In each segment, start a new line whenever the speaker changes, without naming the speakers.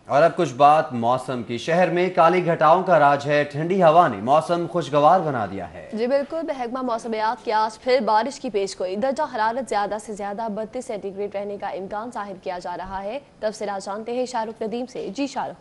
और अब कुछ बात मौसम की। शहर में काली घटाओं का राज है। ठंडी हवा ने मौसम खुशगवार बना दिया है।
जी बिल्कुल, महकमा मौसमियात की आज फिर बारिश की पेशगोई। दर्जा हरारत ज्यादा से ज्यादा 32 सेंटीग्रेड रहने का इम्कान जाहिर किया जा रहा है। तफसीलात जानते हैं शाहरुख नदीम से। जी शाहरुख।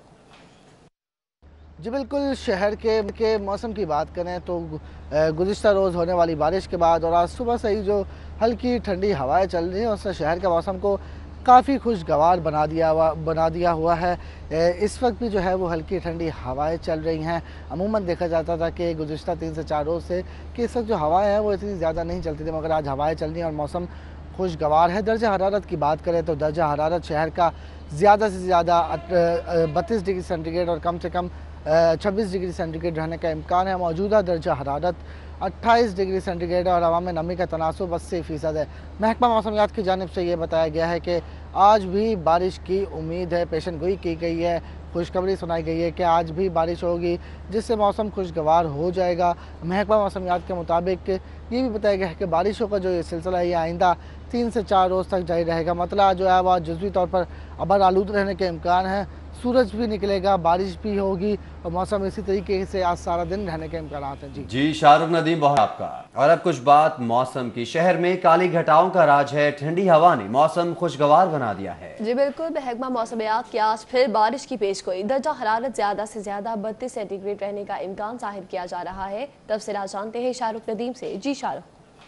जी बिल्कुल, शहर के मौसम की बात करें तो गुज़िश्ता रोज़ होने वाली बारिश के बाद और आज सुबह से ही जो हल्की ठंडी हवाएं चल रही हैं उससे शहर के मौसम को काफ़ी खुशगवार बना दिया हुआ है। इस वक्त भी जो है वो हल्की ठंडी हवाएं चल रही हैं। अमूमन देखा जाता था कि गुज़िश्ता 3 से 4 रोज़ से कि इस वक्त जो हवाएं हैं वो इतनी ज़्यादा नहीं चलती थी, मगर आज हवाएं चल रही हैं और मौसम खुशगवार है। दर्जा हरारत की बात करें तो दर्जा हरारत शहर का ज़्यादा से ज़्यादा 32 डिग्री सेंटीग्रेड और कम से कम 26 डिग्री सेंटीग्रेड रहने का इम्कान है। मौजूदा दर्जा हरारत 28 डिग्री सेंटीग्रेड है और हवा में नमी का तनासुब 80% है। महकमा मौसमियात की जानिब से ये बताया गया है कि आज भी बारिश की उम्मीद है, पेशन गोई की गई है, खुशखबरी सुनाई गई है कि आज भी बारिश होगी जिससे मौसम खुशगवार हो जाएगा। महकमा मौसमियात के मुताबिक ये भी बताया गया है कि बारिशों का जो ये सिलसिला है ये आइंदा 3 से 4 रोज़ तक जारी रहेगा। मतलब जो है वह जुज़वी तौर पर अबर आलूद रहने के इम्कान है। सूरज भी निकलेगा, बारिश भी होगी और मौसम इसी तरीके से आज सारा दिन रहने के इम्कान हैं।
जी शाहरुख नदीम, बहुत आपका। और अब कुछ बात मौसम की। शहर में काली घटाओं का राज है। ठंडी हवा ने मौसम खुशगवार बना दिया है।
जी बिल्कुल, महकमा मौसमियात की आज फिर बारिश की पेशगोई। दर्जा हरारत ज्यादा से ज्यादा 32 सेंटीग्रेड रहने का इम्कान जाहिर किया जा रहा है। तफसीलात जानते हैं शाहरुख नदीम से। जी शाहरुख।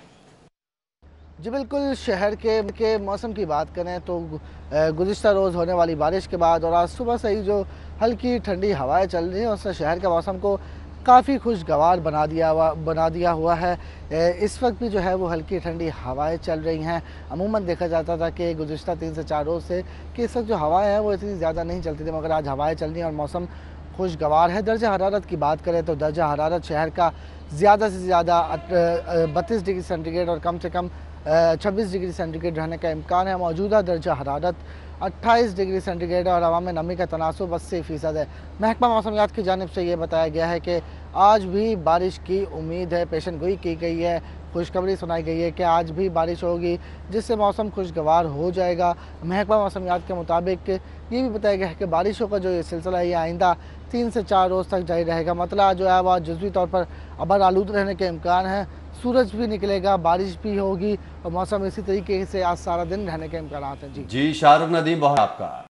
जी बिल्कुल, शहर के मौसम की बात करें तो गुज़िश्ता रोज़ होने वाली बारिश के बाद और आज सुबह से ही जो हल्की ठंडी हवाएं चल रही हैं उससे शहर के मौसम को काफ़ी खुशगवार बना दिया हुआ है। इस वक्त भी जो है वो हल्की ठंडी हवाएं चल रही हैं। अमूमन देखा जाता था कि गुज़िश्ता 3 से 4 रोज़ से कि इस वक्त जो हवाएं हैं वो इतनी ज़्यादा नहीं चलती थी, मगर आज हवाएं चल रही हैं और मौसम खुशगवार है। दर्जा हरारत की बात करें तो दर्जा हरारत शहर का ज़्यादा से ज़्यादा 32 डिग्री सेंटीग्रेड और कम से कम 26 डिग्री सेंटीग्रेड रहने का इम्कान है। मौजूदा दर्जा हरारत 28 डिग्री सेंटीग्रेड है और हवा में नमी का तनासुब 80% है। महकमा मौसमियात की जानिब से ये बताया गया है कि आज भी बारिश की उम्मीद है, पेशन गोई की गई है, खुशखबरी सुनाई गई है कि आज भी बारिश होगी जिससे मौसम खुशगवार हो जाएगा। महकमा मौसमियात के मुताबिक ये भी बताया गया है कि बारिशों का जो ये सिलसिला है ये आइंदा 3 से 4 रोज़ तक जारी रहेगा। मतलब जो है वह जुज़वी तौर पर अबर आलूद रहने के इम्कान है। सूरज भी निकलेगा, बारिश भी होगी और मौसम इसी तरीके से आज सारा दिन रहने के इम्कान हैं।
जी शाहरुख नदीम, बहुत आपका।